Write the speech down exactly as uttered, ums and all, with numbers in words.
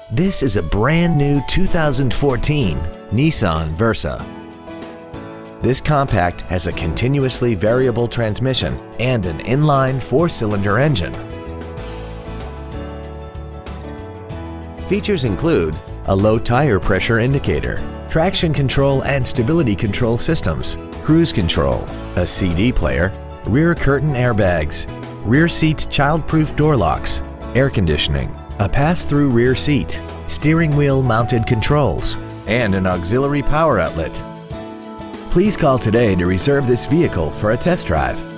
This is a brand new two thousand fourteen Nissan Versa. This compact has a continuously variable transmission and an inline four-cylinder engine. Features include a low tire pressure indicator, traction control and stability control systems, cruise control, a C D player, rear curtain airbags, rear seat child-proof door locks, air conditioning, a pass-through rear seat, steering wheel mounted controls, and an auxiliary power outlet. Please call today to reserve this vehicle for a test drive.